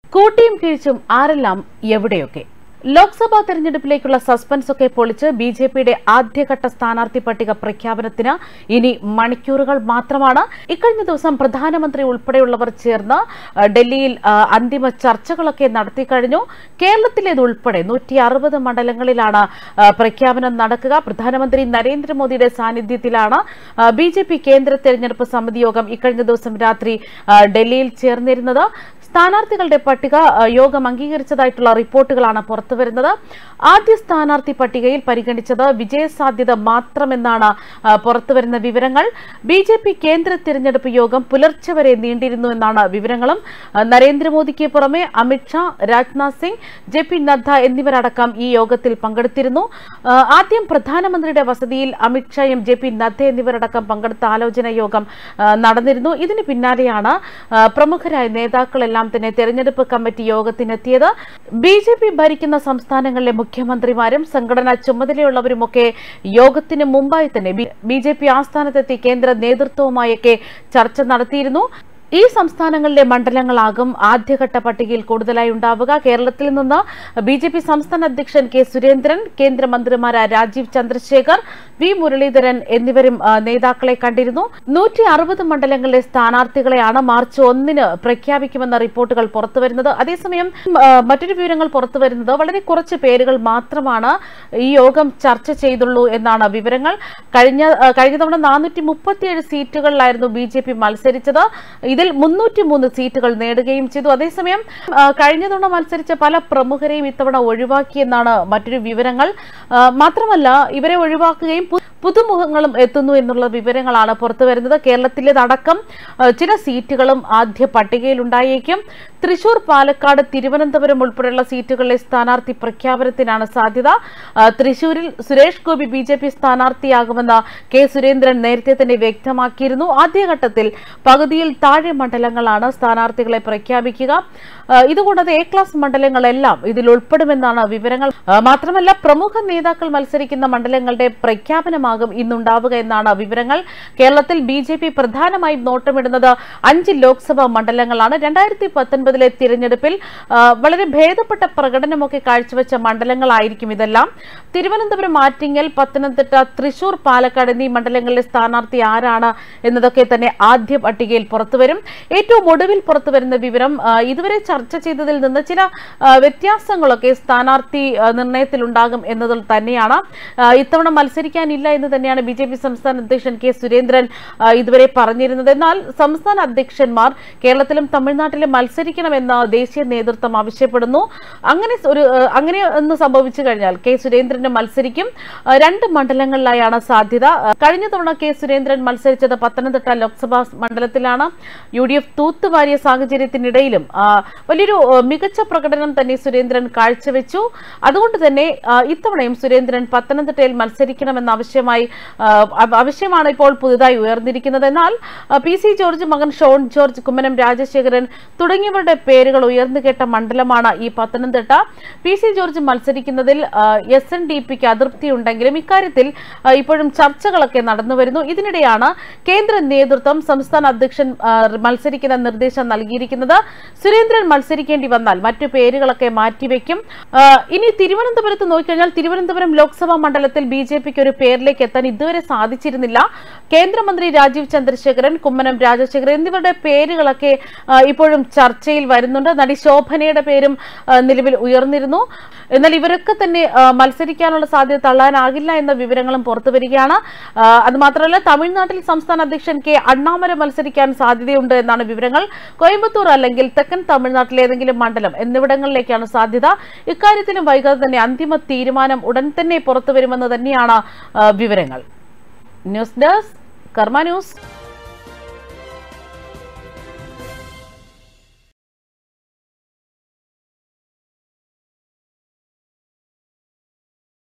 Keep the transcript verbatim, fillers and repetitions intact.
കൂട്ടിയും കിഴിച്ചും ആരെല്ലാം എവിടെയൊക്കെ ലോക്സഭാ തെരഞ്ഞെടുപ്പിലേക്കുള്ള സസ്പെൻസ് ഒക്കെ പൊളിച്ച് ബി ജെ പിയുടെ ആദ്യഘട്ട സ്ഥാനാർത്ഥി പട്ടിക പ്രഖ്യാപനത്തിന് ഇനി മണിക്കൂറുകൾ മാത്രമാണ്. ഇക്കഴിഞ്ഞ ദിവസം പ്രധാനമന്ത്രി ഉൾപ്പെടെയുള്ളവർ ചേർന്ന് ഡൽഹിയിൽ അന്തിമ ചർച്ചകളൊക്കെ നടത്തിക്കഴിഞ്ഞു. കേരളത്തിലേതുൾപ്പെടെ നൂറ്റി അറുപത് മണ്ഡലങ്ങളിലാണ് പ്രഖ്യാപനം നടക്കുക. പ്രധാനമന്ത്രി നരേന്ദ്രമോദിയുടെ സാന്നിധ്യത്തിലാണ് ബി ജെ പി കേന്ദ്ര തെരഞ്ഞെടുപ്പ് സമിതി യോഗം ഇക്കഴിഞ്ഞ ദിവസം രാത്രി ഡൽഹിയിൽ ചേർന്നിരുന്നത്. സ്ഥാനാർത്ഥികളുടെ പട്ടിക യോഗം അംഗീകരിച്ചതായിട്ടുള്ള റിപ്പോർട്ടുകളാണ് പുറത്തുവരുന്നത്. ആദ്യ സ്ഥാനാർത്ഥി പട്ടികയിൽ പരിഗണിച്ചത് വിജയസാധ്യത മാത്രമെന്നാണ് പുറത്തുവരുന്ന വിവരങ്ങൾ. ബി ജെ പി കേന്ദ്ര തിരഞ്ഞെടുപ്പ് യോഗം പുലർച്ചെ വരെ നീണ്ടിരുന്നു എന്നാണ് വിവരങ്ങളും. നരേന്ദ്രമോദിക്ക് പുറമെ അമിത്ഷാ, രാജ്നാഥ് സിംഗ്, ജെ പി നദ്ദ എന്നിവരടക്കം ഈ യോഗത്തിൽ പങ്കെടുത്തിരുന്നു. ആദ്യം പ്രധാനമന്ത്രിയുടെ വസതിയിൽ അമിത്ഷായും ജെ പി നദ്ദ എന്നിവരടക്കം പങ്കെടുത്ത ആലോചന യോഗം നടന്നിരുന്നു. ഇതിന് പിന്നാലെയാണ് പ്രമുഖരായ നേതാക്കളെല്ലാം തന്നെ തെരഞ്ഞെടുപ്പ് കമ്മിറ്റി യോഗത്തിനെത്തിയത്. ബി ജെ പി ഭരിക്കുന്ന സംസ്ഥാനങ്ങളിലെ മുഖ്യമന്ത്രിമാരും സംഘടനാ ചുമതലയുള്ളവരുമൊക്കെ യോഗത്തിന് മുമ്പായി തന്നെ ബി ജെ പി ആസ്ഥാനത്തെത്തി കേന്ദ്ര നേതൃത്വവുമായൊക്കെ ചർച്ച നടത്തിയിരുന്നു. ഈ സംസ്ഥാനങ്ങളിലെ മണ്ഡലങ്ങളാകും ആദ്യഘട്ട പട്ടികയിൽ കൂടുതലായി ഉണ്ടാവുക. കേരളത്തിൽ നിന്ന് ബി ജെ പി സംസ്ഥാന അധ്യക്ഷൻ കെ സുരേന്ദ്രൻ, കേന്ദ്രമന്ത്രിമാരായ രാജീവ് ചന്ദ്രശേഖർ, വി മുരളീധരൻ എന്നിവരും നേതാക്കളെ കണ്ടിരുന്നു. നൂറ്റി അറുപത് മണ്ഡലങ്ങളിലെ സ്ഥാനാർത്ഥികളെയാണ് മാർച്ച് ഒന്നിന് പ്രഖ്യാപിക്കുമെന്ന റിപ്പോർട്ടുകൾ പുറത്തുവരുന്നത്. അതേസമയം മറ്റൊരു വിവരങ്ങൾ പുറത്തുവരുന്നത് വളരെ കുറച്ച് പേരുകൾ മാത്രമാണ് ഈ യോഗം ചർച്ച ചെയ്തുള്ളൂ എന്നാണ് വിവരങ്ങൾ. കഴിഞ്ഞ കഴിഞ്ഞ തവണ നാനൂറ്റി മുപ്പത്തിയേഴ് സീറ്റുകളിലായിരുന്നു ബി ജെ പി മത്സരിച്ചത്. ഇതിൽ മുന്നൂറ്റി മൂന്ന് സീറ്റുകൾ നേടുകയും ചെയ്തു. അതേസമയം കഴിഞ്ഞ തവണ മത്സരിച്ച പല പ്രമുഖരെയും ഇത്തവണ ഒഴിവാക്കിയെന്നാണ് മറ്റൊരു വിവരങ്ങൾ. മാത്രമല്ല ഇവരെ ഒഴിവാക്കുകയും പുതുമുഖങ്ങളും എത്തുന്നു എന്നുള്ള വിവരങ്ങളാണ് പുറത്തുവരുന്നത്. കേരളത്തിലേതടക്കം ചില സീറ്റുകളും ആദ്യ പട്ടികയിൽ ഉണ്ടായേക്കും. തൃശൂർ, പാലക്കാട്, തിരുവനന്തപുരം ഉൾപ്പെടെയുള്ള സീറ്റുകളിലെ സ്ഥാനാർത്ഥി പ്രഖ്യാപനത്തിനാണ് സാധ്യത. തൃശൂരിൽ Suresh Gopi B J P സ്ഥാനാർത്ഥിയാകുമെന്ന് കെ സുരേന്ദ്രൻ നേരത്തെ തന്നെ വ്യക്തമാക്കിയിരുന്നു. ആദ്യഘട്ടത്തിൽ പകുതിയിൽ താഴെ മണ്ഡലങ്ങളാണ് സ്ഥാനാർത്ഥികളെ പ്രഖ്യാപിക്കുക. ഇതുകൂടാതെ എ ക്ലാസ് മണ്ഡലങ്ങളെല്ലാം ഇതിൽ ഉൾപ്പെടുമെന്നാണ് വിവരങ്ങൾ. മാത്രമല്ല പ്രമുഖ നേതാക്കൾ മത്സരിക്കുന്ന മണ്ഡലങ്ങളുടെ പ്രഖ്യാപനമാകും ഇന്നുണ്ടാവുക എന്നാണ് വിവരങ്ങൾ. കേരളത്തിൽ ബി ജെ പി പ്രധാനമായും നോട്ടമിടുന്നത് അഞ്ച് ലോക്സഭാ മണ്ഡലങ്ങളാണ്. രണ്ടായിരത്തി പത്തൊൻപതിലെ തിരഞ്ഞെടുപ്പിൽ വളരെ ഭേദപ്പെട്ട പ്രകടനമൊക്കെ കാഴ്ചവെച്ച മണ്ഡലങ്ങളായിരിക്കും ഇതെല്ലാം. തിരുവനന്തപുരം, ആറ്റിങ്ങൽ, പത്തനംതിട്ട, തൃശൂർ, പാലക്കാട് എന്നീ മണ്ഡലങ്ങളിലെ സ്ഥാനാർത്ഥി ആരാണ് എന്നതൊക്കെ തന്നെ ആദ്യ പട്ടികയിൽ പുറത്തുവരും. ഏറ്റവും ഒടുവിൽ പുറത്തുവരുന്ന വിവരം ഇതുവരെ ചർച്ച ചെയ്തതിൽ നിന്ന് ചില വ്യത്യാസങ്ങളൊക്കെ സ്ഥാനാർത്ഥി നിർണയത്തിൽ ഉണ്ടാകും എന്നതിൽ തന്നെയാണ്. ഇത്തവണ മത്സരിക്കാനില്ല എന്ന് തന്നെയാണ് ബി ജെ പി സംസ്ഥാന അധ്യക്ഷൻ കെ സുരേന്ദ്രൻ ഇതുവരെ പറഞ്ഞിരുന്നത്. എന്നാൽ സംസ്ഥാന അധ്യക്ഷന്മാർ കേരളത്തിലും തമിഴ്നാട്ടിലും മത്സരിക്കണമെന്ന് ദേശീയ നേതൃത്വം ആവശ്യപ്പെടുന്നു. അങ്ങനെ ഒരു അങ്ങനെ ഒന്ന് സംഭവിച്ചു കഴിഞ്ഞാൽ കെ സുരേന്ദ്രന് മത്സരിക്കും. രണ്ട് മണ്ഡലങ്ങളിലായാണ് സാധ്യത. കഴിഞ്ഞ തവണ കെ സുരേന്ദ്രൻ മത്സരിച്ചത് പത്തനംതിട്ട ലോക്സഭാ മണ്ഡലത്തിലാണ്. യു ഡി എഫ് തൂത്തുവാരിയ സാഹചര്യത്തിനിടയിലും വലിയൊരു മികച്ച പ്രകടനം തന്നെ സുരേന്ദ്രൻ കാഴ്ചവെച്ചു. അതുകൊണ്ട് തന്നെ ഇത്തവണയും സുരേന്ദ്രൻ പത്തനംതിട്ടയിൽ മത്സരിക്കണമെന്ന ആവശ്യമായി ആവശ്യമാണ് ഇപ്പോൾ പുതുതായി ഉയർന്നിരിക്കുന്നത്. എന്നാൽ പി സി ജോർജ്, മകൻ ഷോൺ ജോർജ്, കുമ്മനം രാജശേഖരൻ തുടങ്ങിയവരുടെ പേരുകൾ ഉയർന്നു കേട്ട മണ്ഡലമാണ് ഈ പത്തനംതിട്ട. പി സി ജോർജ് മത്സരിക്കുന്നതിൽ എസ് എൻ ഡി പിക്ക് അതൃപ്തിയുണ്ടെങ്കിലും ഇക്കാര്യത്തിൽ ഇപ്പോഴും ചർച്ചകളൊക്കെ നടന്നുവരുന്നു. ഇതിനിടെയാണ് കേന്ദ്ര നേതൃത്വം സംസ്ഥാന അധ്യക്ഷൻ മത്സരിക്കുന്ന നിർദ്ദേശം നൽകിയിരിക്കുന്നത്. സുരേന്ദ്രൻ മത്സരിക്കേണ്ടി വന്നാൽ മറ്റു പേരുകളൊക്കെ മാറ്റിവെക്കും. ഇനി തിരുവനന്തപുരത്ത് നോക്കിക്കഴിഞ്ഞാൽ തിരുവനന്തപുരം ലോക്സഭാ മണ്ഡലത്തിൽ ബി ജെ പിക്ക് ഒരു പേരിലേക്ക് എത്താൻ ഇതുവരെ സാധിച്ചിരുന്നില്ല. കേന്ദ്രമന്ത്രി രാജീവ് ചന്ദ്രശേഖരൻ, കുമ്മനം രാജശേഖരൻ എന്നിവരുടെ പേരുകളൊക്കെ ഇപ്പോഴും ചർച്ചയിൽ വരുന്നുണ്ട്. നടി ശോഭനയുടെ പേരും നിലവിൽ ഉയർന്നിരുന്നു. എന്നാൽ ഇവരൊക്കെ തന്നെ മത്സരിക്കാനുള്ള സാധ്യത തള്ളാനാകില്ല എന്ന വിവരങ്ങളും പുറത്തുവരികയാണ്. അതുമാത്രമല്ല തമിഴ്നാട്ടിൽ സംസ്ഥാന അധ്യക്ഷൻ കെ അണ്ണാമല മത്സരിക്കാൻ സാധ്യതയുണ്ട് എന്നാണ് വിവരങ്ങൾ. കോയമ്പത്തൂർ അല്ലെങ്കിൽ തെക്കൻ തമിഴ്നാട്ടിലെ ഏതെങ്കിലും മണ്ഡലം എന്നിവിടങ്ങളിലേക്കാണ് സാധ്യത. ഇക്കാര്യത്തിലും വൈകാതെ തന്നെ അന്തിമ തീരുമാനം ഉടൻ തന്നെ പുറത്തുവരുമെന്ന് തന്നെയാണ് വിവരങ്ങൾ. News desk Karma news.